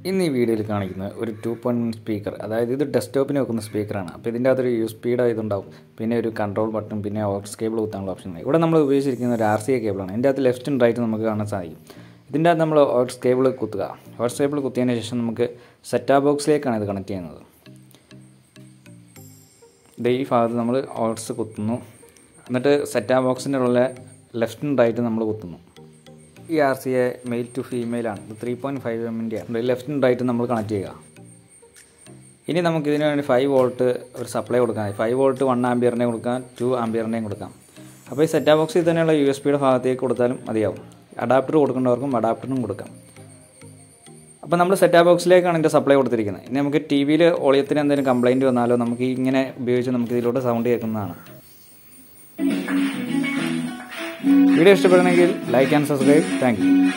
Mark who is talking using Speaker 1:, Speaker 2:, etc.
Speaker 1: ഇന്ന് ഈ വീഡിയോയിൽ കാണിക്കുന്നത് ഒരു 2.1 സ്പീക്കർ, അതായത് ഇത് ഡെസ്ക്ടോപ്പിന് വെക്കുന്ന സ്പീക്കറാണ്. അപ്പോൾ ഇതിൻ്റെ അകത്തൊരു USB ഇതുണ്ടാവും, പിന്നെ ഒരു കൺട്രോൾ ബട്ടൺ, പിന്നെ ഓക്സ് കേബിൾ കുത്താനുള്ള ഓപ്ഷൻ. ഇവിടെ നമ്മൾ ഉപയോഗിച്ചിരിക്കുന്ന ഒരു RCA കേബിളാണ്. ഇതിൻ്റെ അകത്ത് ലെഫ്റ്റ് ആൻഡ് റൈറ്റ് നമുക്ക് കാണാൻ സാധിക്കും. ഇതിൻ്റെ അകത്ത് നമ്മൾ ഓക്സ് കേബിൾ കുത്തുക. ഓക്സ് കേബിൾ കുത്തിയതിന് ശേഷം നമുക്ക് സെറ്റാപ്പ് ബോക്സിലേക്കാണ് ഇത് കണക്ട് ചെയ്യുന്നത്. ഈ ഭാഗത്ത് നമ്മൾ ഓക്സ് കുത്തുന്നു, എന്നിട്ട് സെറ്റാപ്പ് ബോക്സിൻ്റെ ഉള്ള ലെഫ്റ്റ് ആൻഡ് റൈറ്റ് നമ്മൾ കുത്തുന്നു. ഈ RCA മെയിൽ ടു ഫീമെയിലാണ്. ഇത് 3.5 mm ലെഫ്റ്റ് ആൻഡ് റൈറ്റ് നമ്മൾ കണക്ട് ചെയ്യുക. ഇനി നമുക്ക് ഇതിന് വേണ്ടി 5 വോൾട്ട് ഒരു സപ്ലൈ കൊടുക്കാം. 5 വോൾട്ട് 1 ആംപിയറിൻ്റെയും കൊടുക്കാം, 2 ആംപിയറിൻ്റെയും കൊടുക്കാം. അപ്പോൾ ഈ സെറ്റാപ്പ് ബോക്സിൽ തന്നെയുള്ള USB ഭാഗത്തേക്ക് കൊടുത്താലും മതിയാവും. അഡാപ്റ്റർ കൊടുക്കേണ്ടവർക്കും അഡാപ്റ്ററും കൊടുക്കാം. അപ്പോൾ നമ്മൾ സെറ്റാപ്പ് ബോക്സിലേക്കാണ് ഇതിൻ്റെ സപ്ലൈ കൊടുത്തിരിക്കുന്നത്. ഇനി നമുക്ക് TV ഒളിയത്തിന് എന്തെങ്കിലും കംപ്ലയിൻറ്റ് വന്നാലോ നമുക്ക് ഇങ്ങനെ ഉപയോഗിച്ച് നമുക്ക് ഇതിലൂടെ സൗണ്ട് കേൾക്കുന്നതാണ്. വീഡിയോ ഇഷ്ടപ്പെടണമെങ്കിൽ like and subscribe. Thank U.